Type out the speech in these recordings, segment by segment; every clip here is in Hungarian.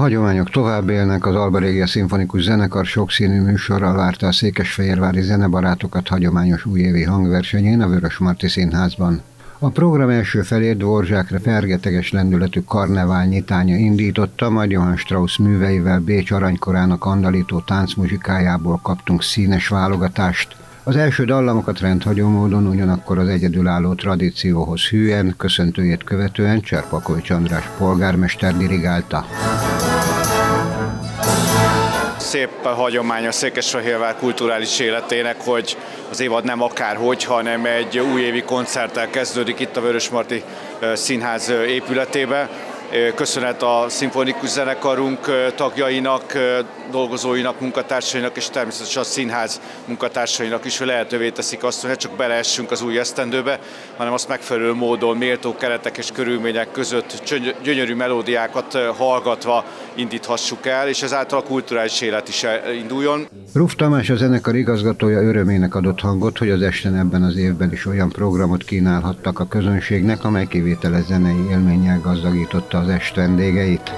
hagyományok tovább élnek, az Alba Regia Szimfonikus Zenekar sokszínű műsorral várta a székesfehérvári zenebarátokat hagyományos újévi hangversenyén a Vörösmarty Színházban. A program első felét Dvorzsákra fergeteges lendületű karnevál nyitánya indította, majd Johann Strauss műveivel Bécs aranykorának andalító táncmuzsikájából kaptunk színes válogatást. Az első dallamokat rendhagyó módon, ugyanakkor az egyedülálló tradícióhoz hűen, köszöntőjét követően Cserpakovics András polgármester dirigálta. Szép hagyomány a Székesfehérvár kulturális életének, hogy az évad nem akárhogy, hanem egy újévi koncerttel kezdődik itt a Vörösmarty Színház épületébe. Köszönet a szimfonikus zenekarunk tagjainak, dolgozóinak, munkatársainak és természetesen a színház munkatársainak is, hogy lehetővé teszik azt, hogy ne csak beleessünk az új esztendőbe, hanem azt megfelelő módon, méltó keretek és körülmények között gyönyörű melódiákat hallgatva indíthassuk el, és ezáltal a kulturális élet is induljon. Ruf Tamás, a zenekar igazgatója örömének adott hangot, hogy az esten ebben az évben is olyan programot kínálhattak a közönségnek, amely kivételes zenei élménnyel gazdagította az est vendégeit.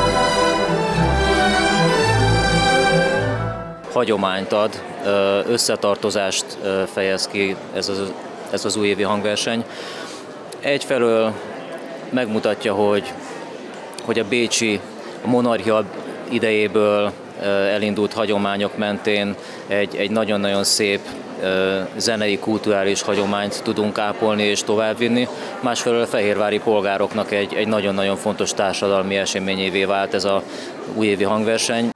Hagyományt ad, összetartozást fejez ki ez az újévi hangverseny. Egyfelől megmutatja, hogy a bécsi monarchia idejéből elindult hagyományok mentén egy nagyon-nagyon szép zenei, kulturális hagyományt tudunk ápolni és továbbvinni. Másfelől a fehérvári polgároknak egy nagyon-nagyon fontos társadalmi eseményévé vált ez az újévi hangverseny.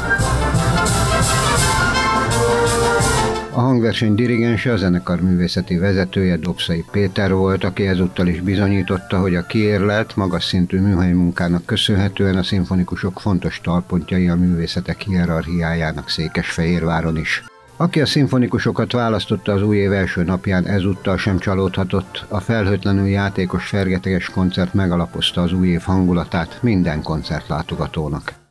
A hangverseny dirigense, a zenekar művészeti vezetője Dobszai Péter volt, aki ezúttal is bizonyította, hogy a kiérlelt, magas szintű műhelyi munkának köszönhetően a szimfonikusok fontos talpontjai a művészetek hierarchiájának Székesfehérváron is. Aki a szimfonikusokat választotta az új év első napján, ezúttal sem csalódhatott, a felhőtlenül játékos fergeteges koncert megalapozta az új év hangulatát minden koncertlátogatónak.